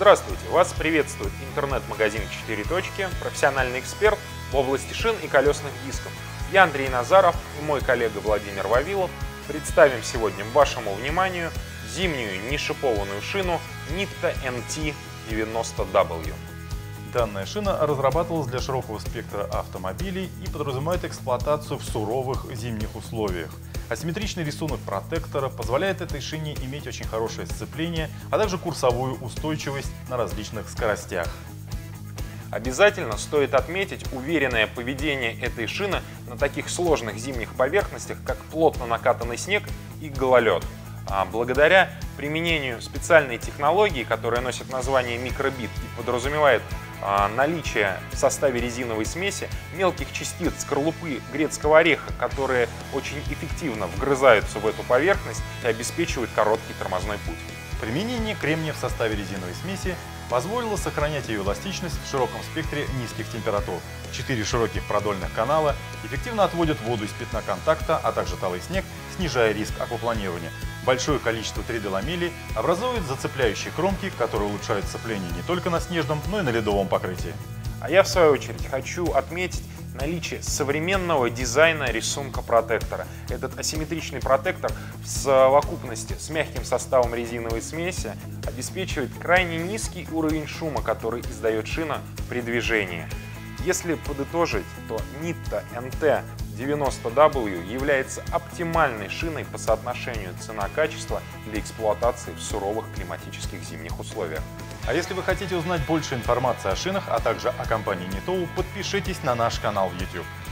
Здравствуйте! Вас приветствует интернет-магазин «4 точки», профессиональный эксперт в области шин и колесных дисков. Я Андрей Назаров и мой коллега Владимир Вавилов представим сегодня вашему вниманию зимнюю нешипованную шину Nitta NT90W. Данная шина разрабатывалась для широкого спектра автомобилей и подразумевает эксплуатацию в суровых зимних условиях. Асимметричный рисунок протектора позволяет этой шине иметь очень хорошее сцепление, а также курсовую устойчивость на различных скоростях. Обязательно стоит отметить уверенное поведение этой шины на таких сложных зимних поверхностях, как плотно накатанный снег и гололед. Благодаря применению специальной технологии, которая носит название микробит и подразумевает наличие в составе резиновой смеси мелких частиц скорлупы грецкого ореха, которые очень эффективно вгрызаются в эту поверхность и обеспечивают короткий тормозной путь. Применение кремния в составе резиновой смеси позволило сохранять ее эластичность в широком спектре низких температур. 4 широких продольных канала эффективно отводят воду из пятна контакта, а также талый снег, снижая риск аквапланирования. Большое количество 3D-ламелей образует зацепляющие кромки, которые улучшают сцепление не только на снежном, но и на ледовом покрытии. А я, в свою очередь, хочу отметить наличие современного дизайна рисунка протектора. Этот асимметричный протектор в совокупности с мягким составом резиновой смеси обеспечивает крайне низкий уровень шума, который издает шина при движении. Если подытожить, то Nitta NT90W является оптимальной шиной по соотношению цена-качество для эксплуатации в суровых климатических зимних условиях. А если вы хотите узнать больше информации о шинах, а также о компании Nitto, подпишитесь на наш канал в YouTube.